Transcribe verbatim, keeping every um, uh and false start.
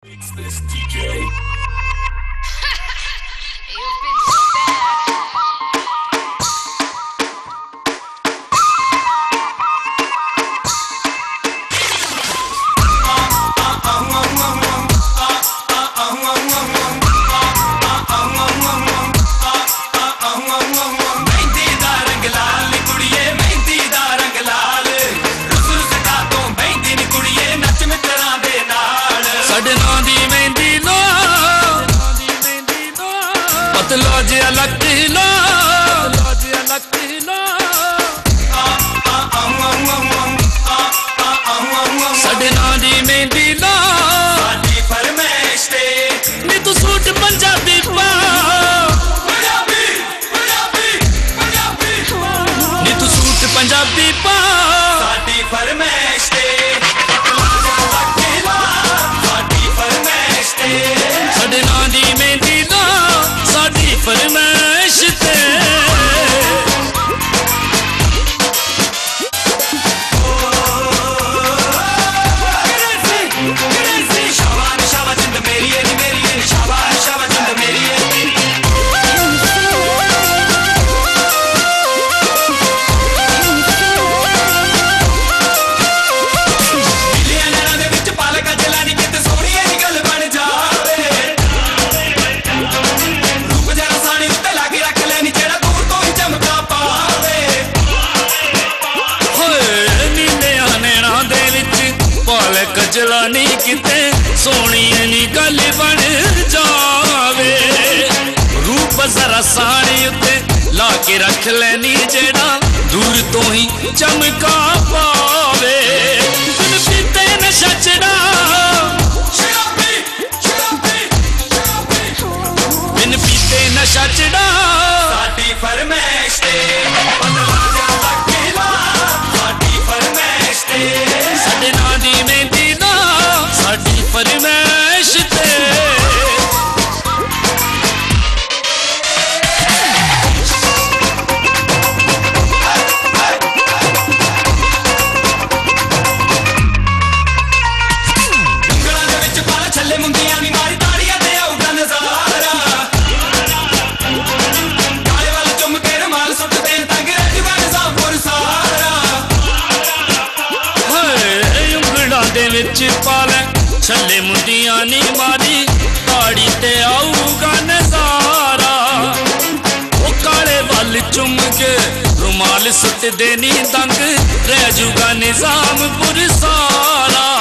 It's this D J. Lodge lucky lo, lodge lucky lo. Sade naam di mehndi lo, saadi farmaish te. Ni tu suit Punjabi pa, Punjabi, Punjabi, Punjabi. Ni tu suit Punjabi pa, saadi farmaish te. Lucky lo, saadi farmaish te. Sade naam di mehndi lo. फरमाइश ते शाबाश शाबाश जिंद मेरी है मेरी है शाबाश शाबाश जिंद मेरी है दिलियां नैना दे विच पालका जलानी किते सोहणी है गल बन जावे कजलानी किते सोनी नी गल बन जावे रूप जरा साड़ी उत्ते ला के रख लैनी जेड़ा दूर तो ही चमका पावे बिन पीते नशा चढ़ा बिन पीते नशा चढ़ा साडी फरमाइश ते बदला जा लकीला साडी फरमाइश ते साडे नां दी मेहंदी ना साडी फरमाइश ते छले मुंडियां नी मारी ताड़ी ते आऊगा नजारा वो काले वाल चुम के रुमाल सुट देनी दंग रह जूगा निजाम पुर सारा